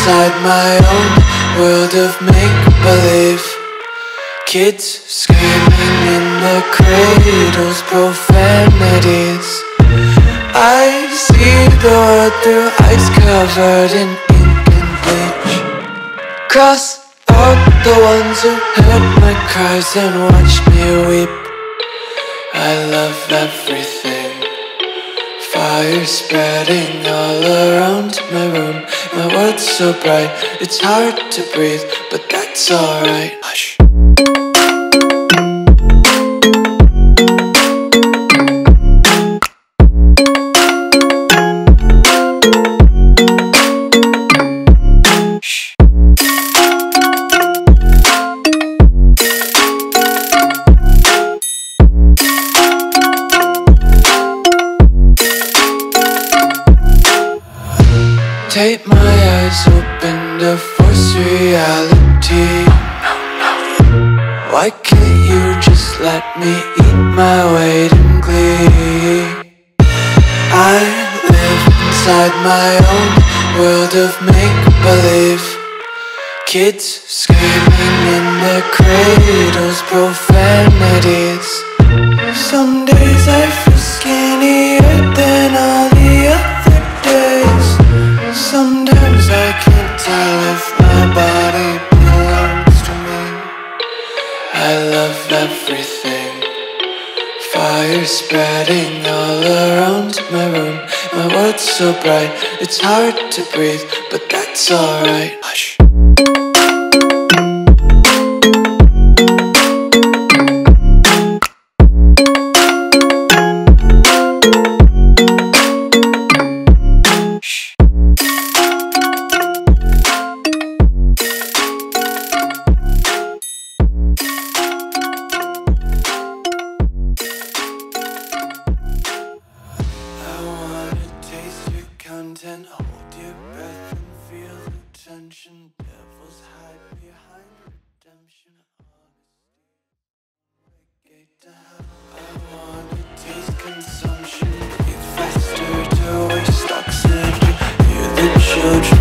inside my own world of make-believe. Kids screaming in the cradles, profanities. I see the world through ice covered in ink and bleach. Cross out the ones who heard my cries and watched me weep. I love everything. Fire spreading all around my room. My world's so bright, it's hard to breathe, but that's alright. Hush. Tape my eyes open to force reality. Why can't you just let me eat my weight in glee? I live inside my own world of make-believe. Kids screaming in their cradles, profanities. Some days I feel skinnier than all the other days. Sometimes I can't tell if my body belongs to me. I love everything. Fire spreading all around my room. My world's so bright, it's hard to breathe, but that's alright. Hush. Hold your breath and feel the tension. Devils hide behind redemption. I wanna taste consumption. Breathe faster to waste oxygen. Hear the children